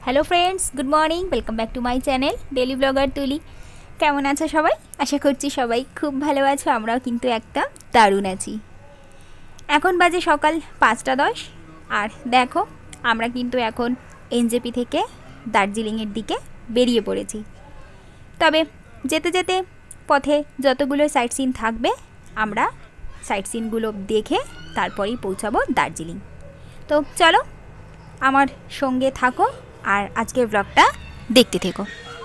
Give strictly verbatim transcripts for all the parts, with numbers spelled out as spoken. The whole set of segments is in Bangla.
Hello friends, good morning. Welcome back to my channel daily blogger Tuli. কেমন আছো সবাই? আশা করছি সবাই খুব ভালো আছো। আমরাও কিন্তু একদম দারুণ আছি। এখন বাজে সকাল পাঁচটা দশ। আর দেখো, আমরা কিন্তু এখন এনজেপি থেকে দার্জিলিংয়ের দিকে বেরিয়ে পড়েছি। তবে যেতে যেতে পথে যতগুলো সাইট সিন থাকবে আমরা সাইট সিনগুলো দেখে তারপরেই পৌঁছাবো দার্জিলিং। তো চলো আমার সঙ্গে থাকো আর আজকের ব্লগটা দেখতে থেকো।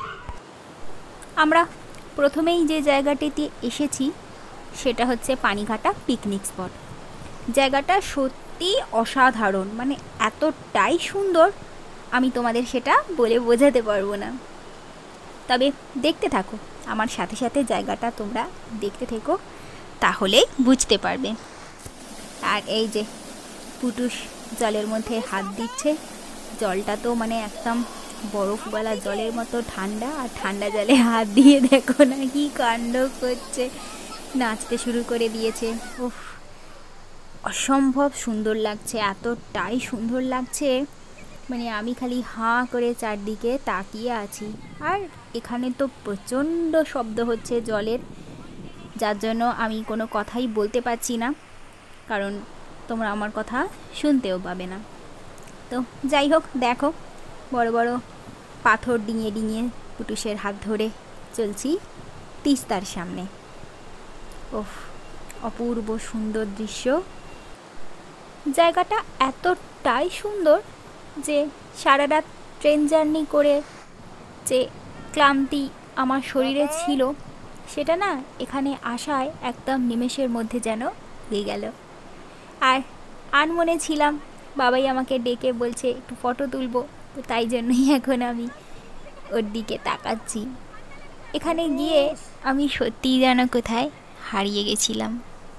আমরা প্রথমেই যে জায়গাটিতে এসেছি সেটা হচ্ছে পানিঘাটা পিকনিক স্পট। জায়গাটা সত্যি অসাধারণ, মানে এতটাই সুন্দর আমি তোমাদের সেটা বলে বোঝাতে পারবো না। তবে দেখতে থাকো, আমার সাথে সাথে জায়গাটা তোমরা দেখতে থেকো, তাহলেই বুঝতে পারবে। আর এই যে পুটুস জলের মধ্যে হাত দিচ্ছে, জলটা তো মানে একদম বরফওয়ালা জলের মতো ঠান্ডা, আর ঠান্ডা জলে হাত দিয়ে দেখো না কি কাণ্ড করছে, নাচতে শুরু করে দিয়েছে। উফ, অসম্ভব সুন্দর লাগছে, এতটাই সুন্দর লাগছে, মানে আমি খালি হাঁ করে চারদিকে তাকিয়ে আছি। আর এখানে তো প্রচণ্ড শব্দ হচ্ছে জলের, যার জন্য আমি কোনো কথাই বলতে পারছি না, কারণ তোমরা আমার কথা শুনতেও পাবে না। তো যাই হোক, দেখো বড় বড় পাথর ডিঙিয়ে ডিঙিয়ে পুটুসের হাত ধরে চলছি তিস্তার সামনে। ওফ, অপূর্ব সুন্দর দৃশ্য। জায়গাটা এতটাই সুন্দর যে সারা রাত ট্রেন জার্নি করে যে ক্লান্তি আমার শরীরে ছিল সেটা না এখানে আসায় একদম নিমেষের মধ্যে যেন হয়ে গেল। আর আনমনে ছিলাম, বাবাই আমাকে ডেকে বলছে একটু ফটো তুলবো, তো তাই জন্যই এখন আমি ওর দিকে তাকাচ্ছি। এখানে গিয়ে আমি সত্যিই যেন কোথায় হারিয়ে গেছিলাম।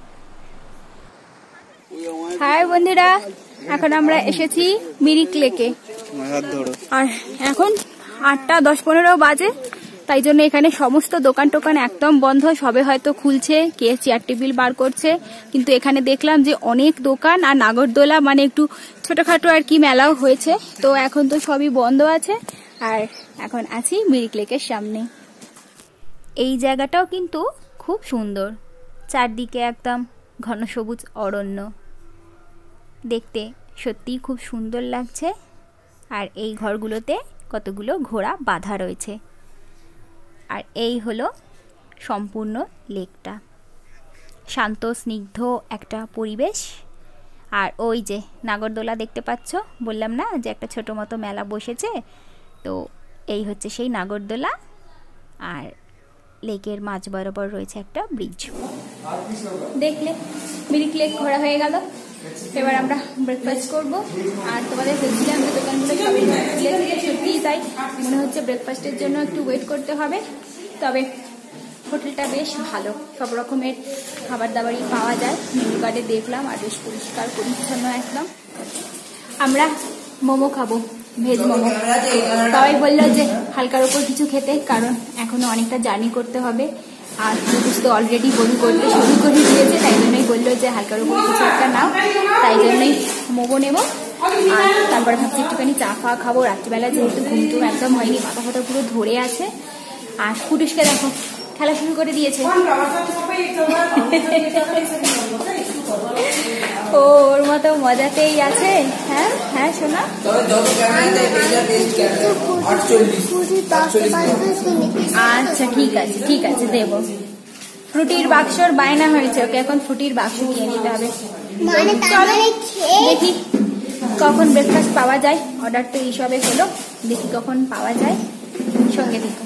হাই বন্ধুরা, এখন আমরা এসেছি মিরিক লেকে। আর এখন আটটা দশ পনেরো বাজে, তাই জন্য এখানে সমস্ত দোকান টোকান একদম বন্ধ, সবে হয়তো খুলছে, কে চেয়ার টেবিল বার করছে। কিন্তু এখানে দেখলাম যে অনেক দোকান আর নাগরদোলা, মানে একটু ছোটখাটো আর কি মেলাও হয়েছে, তো এখন তো সবই বন্ধ আছে। আর এখন আছি মিরিক লেকের সামনে। এই জায়গাটাও কিন্তু খুব সুন্দর, চারদিকে একদম ঘন সবুজ অরণ্য, দেখতে সত্যিই খুব সুন্দর লাগছে। আর এই ঘরগুলোতে কতগুলো ঘোড়া বাঁধা রয়েছে। আর এই হলো সম্পূর্ণ লেকটা, শান্ত স্নিগ্ধ একটা পরিবেশ। আর ওই যে নাগরদোলা দেখতে পাচ্ছ, বললাম না যে একটা ছোটো মতো মেলা বসেছে, তো এই হচ্ছে সেই নাগরদোলা। আর লেকের মাঝ বরাবর রয়েছে একটা ব্রিজ। দেখলে মিরিক লেক ঘোরা হয়ে গেল, এবার আমরা ব্রেকফাস্ট করব। আর তোমাদের বলছিলাম যে দোকানগুলো সবই খুলেছে, সত্যিই তাই মনে হচ্ছে ব্রেকফাস্টের জন্য একটু ওয়েট করতে হবে। তবে হোটেলটা বেশ ভালো, সব রকমের খাবার দাবারই পাওয়া যায়, মেনু কার্ডে দেখলাম, আর বেশ পরিষ্কার পরিচ্ছন্ন একদম। আমরা মোমো খাবো, ভেজ মোমো। সবাই বললো যে হালকার ওপর কিছু খেতে, কারণ এখনো অনেকটা জার্নি করতে হবে। আর পুটুস তো অলরেডি বমি করতে শুরু করে দিয়েছে, তাই জন্যই বললো যে হালকার উপর কিছু একটা নাও, তাই জন্যই মোমো নেবো। আর তারপরে ভাবছি একটুখানি চা ফা খাবো, রাত্রিবেলা যেহেতু ঘুম টুম একদম হয়নি, মাথা ফাথা পুরো ধরে আছে। আর পুটুসকে দেখো খেলা শুরু করে দিয়েছে, ও ওর মতো মজাতেই আছে। হ্যাঁ হ্যাঁ শোনা, আচ্ছা ঠিক আছে ঠিক আছে দেবো। ফ্রুটির বাক্সর বায়না হয়েছে, ওকে এখন ফ্রুটির বাক্স কিনে নিতে হবে। দেখি কখন ব্রেকফাস্ট পাওয়া যায়, অর্ডার তো এইসবে হলো, দেখি কখন পাওয়া যায়, সঙ্গে দেখো।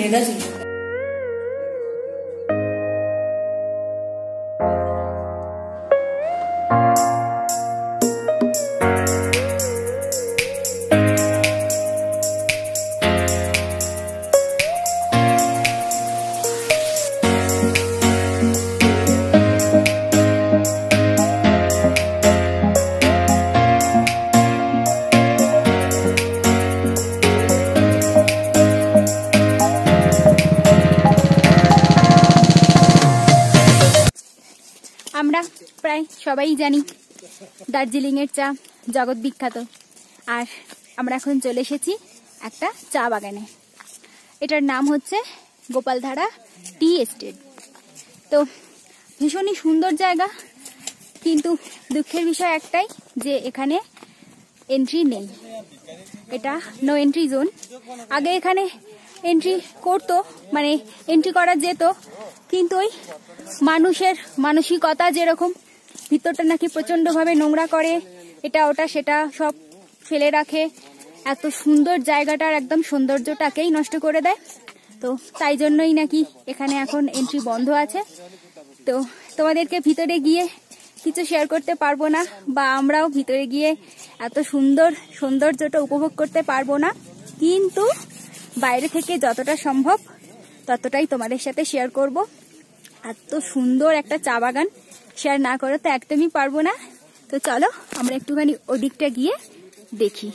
আমরা প্রায় সবাই জানি দার্জিলিংয়ের চা জগৎ বিখ্যাত, আর আমরা এখন চলে এসেছি একটা চা বাগানে। এটার নাম হচ্ছে গোপালধারা টি এস্টেট। তো ভীষণই সুন্দর জায়গা, কিন্তু দুঃখের বিষয় একটাই যে এখানে এন্ট্রি নেই, এটা নো এন্ট্রি জোন। আগে এখানে এন্ট্রি করতো, মানে এন্ট্রি করা যেত, কিন্তু ওই মানুষের মানসিকতা যেরকম, ভিতরটা নাকি প্রচণ্ডভাবে নোংরা করে, এটা ওটা সেটা সব ফেলে রাখে, এত সুন্দর জায়গাটার একদম সৌন্দর্যটাকেই নষ্ট করে দেয়। তো তাই জন্যই নাকি এখানে এখন এন্ট্রি বন্ধ আছে। তো তোমাদেরকে ভিতরে গিয়ে কিছু শেয়ার করতে পারবো না, বা আমরাও ভিতরে গিয়ে এত সুন্দর সৌন্দর্যটা উপভোগ করতে পারবো না, কিন্তু বাইরে থেকে যতটা সম্ভব ততটাই তোমাদের সাথে শেয়ার করব। এত সুন্দর একটা চা বাগান শেয়ার না করে তো একদমই পারবো না। তো চলো আমরা একটুখানি ওদিকটা গিয়ে দেখি।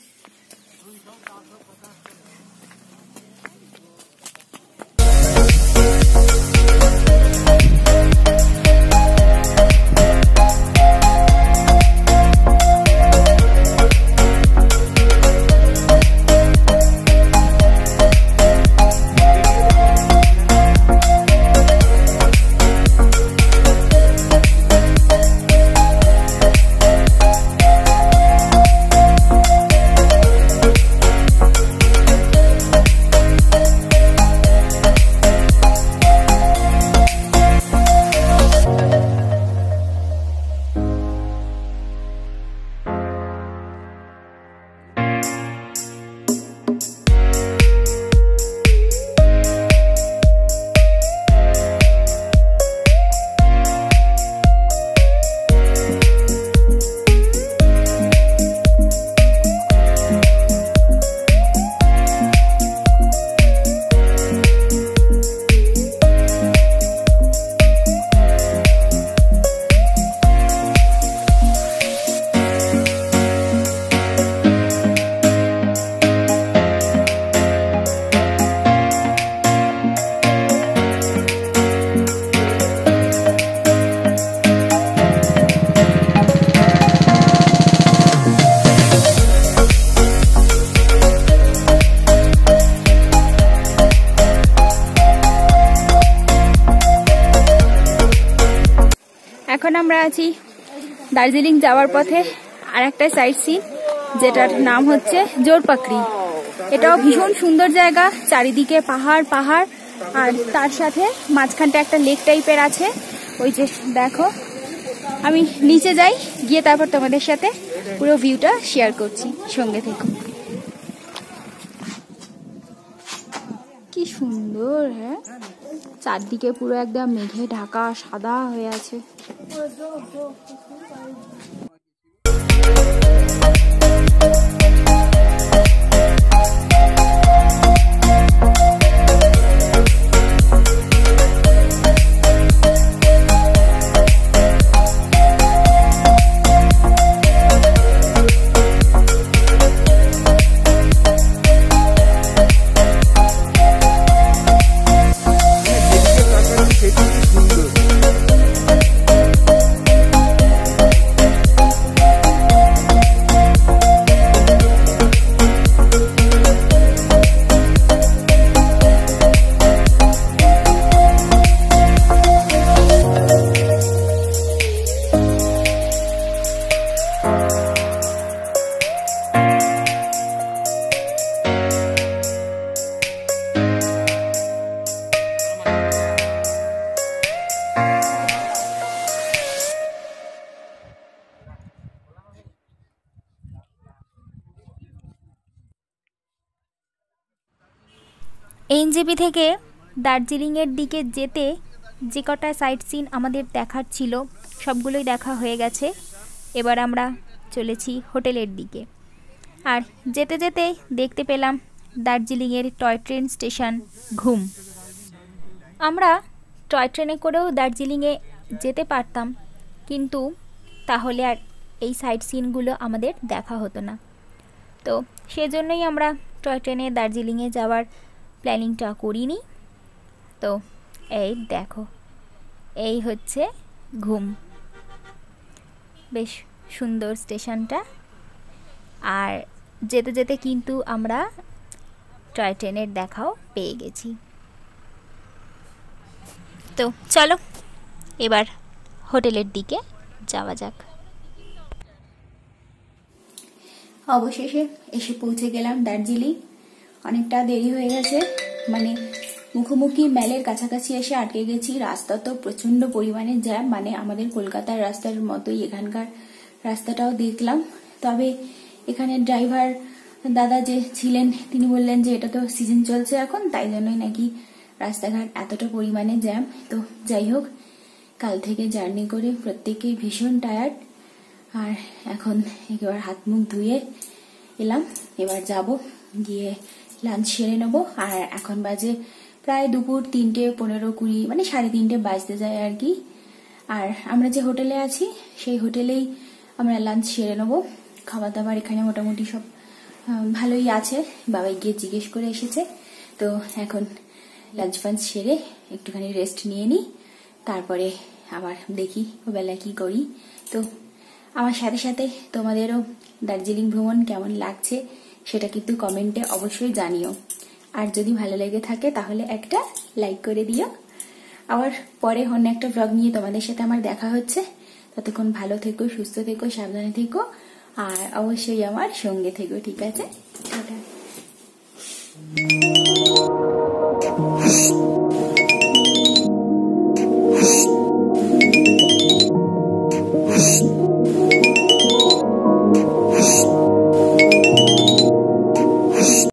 এখন আমরা আছি দার্জিলিং যাওয়ার পথে আর একটা সাইট সিন, যেটার নাম হচ্ছে জোরপাকড়ি। এটাও ভীষণ সুন্দর জায়গা, চারিদিকে পাহাড় পাহাড়, আর তার সাথে মাঝখানটা একটা লেক টাইপের আছে। ওই যে দেখো, আমি নিচে যাই, গিয়ে তারপর তোমাদের সাথে পুরো ভিউটা শেয়ার করছি, সঙ্গে থেকো। কি সুন্দর, হ্যাঁ, চারদিকে পুরো একদম মেঘে ঢাকা, সাদা হয়ে আছে। এনজেপি থেকে দার্জিলিংয়ের দিকে যেতে যে কটা সাইট সিন আমাদের দেখার ছিল সবগুলোই দেখা হয়ে গেছে। এবার আমরা চলেছি হোটেলের দিকে। আর যেতে যেতে দেখতে পেলাম দার্জিলিংয়ের টয় ট্রেন স্টেশন ঘুম। আমরা টয় ট্রেনে করেও দার্জিলিংয়ে যেতে পারতাম, কিন্তু তাহলে আর এই সাইট সিনগুলো আমাদের দেখা হতো না। তো সেজন্যই আমরা টয় ট্রেনে দার্জিলিংয়ে যাওয়ার প্ল্যানিংটা করিনি। তো এই দেখো, এই হচ্ছে ঘুম, বেশ সুন্দর স্টেশনটা। আর যেতে যেতে কিন্তু আমরা টয় ট্রেনের দেখাও পেয়ে গেছি। তো চলো এবার হোটেলের দিকে যাওয়া যাক। অবশেষে এসে পৌঁছে গেলাম দার্জিলিং। অনেকটা দেরি হয়ে গেছে, মানে মুখোমুখি ম্যালের কাছাকাছি এসে আটকে গেছি। রাস্তা তো প্রচন্ড পরিমাণে জ্যাম, মানে আমাদের কলকাতার রাস্তার মতোই এখানকার রাস্তাটাও দেখলাম। তবে এখানে ড্রাইভার দাদা যে ছিলেন তিনি বললেন যে এটা তো সিজন চলছে এখন, তাই জন্যই নাকি রাস্তাঘাট এতটা পরিমাণে জ্যাম। তো যাই হোক, কাল থেকে জার্নি করে প্রত্যেকেই ভীষণ টায়ার্ড, আর এখন এবার হাত মুখ ধুয়ে এলাম। এবার যাব গিয়ে লাঞ্চ সেরে নেবো। আর এখন বাজে প্রায় দুপুর তিনটে পনেরো কুড়ি মানে সাড়ে তিনটে বাজতে যায় আর কি। আর আমরা যে হোটেলে আছি সেই হোটেলেই আমরা লাঞ্চ সেরে নেবো। খাবার দাবার এখানে মোটামুটি সব ভালোই আছে, বাবাই গিয়ে জিজ্ঞেস করে এসেছে। তো এখন লাঞ্চ ফাঞ্চ সেরে একটুখানি রেস্ট নিয়ে নিই, তারপরে আবার দেখি ওবেলা কি করি। তো আমার সাথে সাথে তোমাদেরও দার্জিলিং ভ্রমণ কেমন লাগছে সেটা কিন্তু কমেন্টে অবশ্যই জানিও। আর যদি ভালো লেগে থাকে তাহলে একটা লাইক করে দিও। আবার পরে অন্য একটা ব্লগ নিয়ে তোমাদের সাথে আমার দেখা হচ্ছে। ততক্ষণ ভালো থেকো, সুস্থ থেকো, সাবধানে থেকো, আর অবশ্যই আমার সঙ্গে থেকো, ঠিক আছে? টাটা।